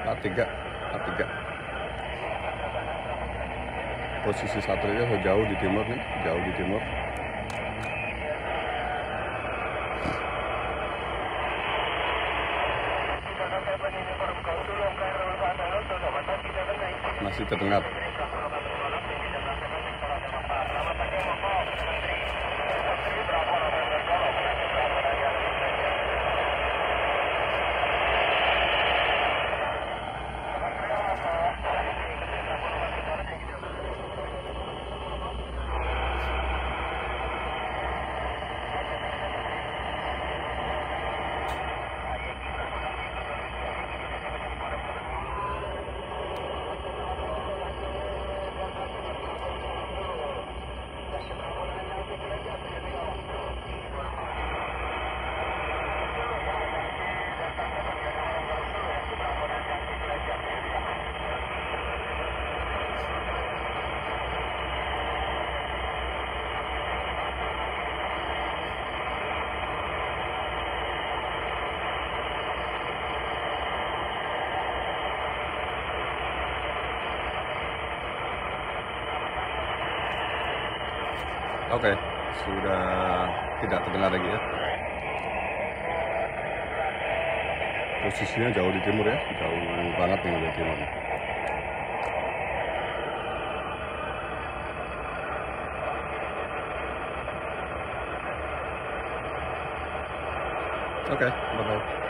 A3. Posisi satelitnya jauh di timur nih, jauh di timur. Masih terdengar. Oke, sudah tidak terdengar lagi ya. Posisinya jauh di timur ya, jauh banget nih di timur. Oke, bye-bye.